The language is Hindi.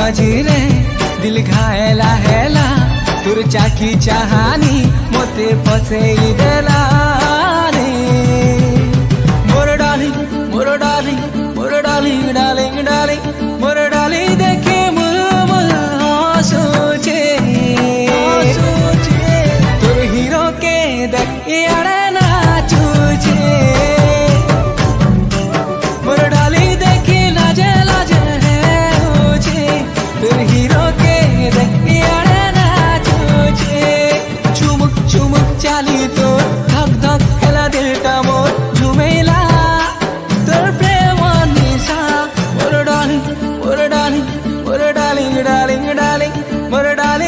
मझिरे दिल घायला हेला तुर चाकी चाहानी मोते फसेई देला रे मोर डार्लिंग मोर डार्लिंग मोर डार्लिंग डार्लिंग डार्लिंग मोर डार्लिंग देखे मुरमुर सोचे तुर हीरो के देख यारे नाचुचे मोर डार्लिंग देखी लाजे लाजे है होचे तुर हीरो के देख यारे नाचुचे चुमुक चुमुक चाली तो धक धक हेला दिलटा मोर झुमेला तोर प्रेम निशा मोर डार्लिंग मोर डार्लिंग मोर डार्लिंग डार्लिंग डार्लिंग मोर डार्लिंग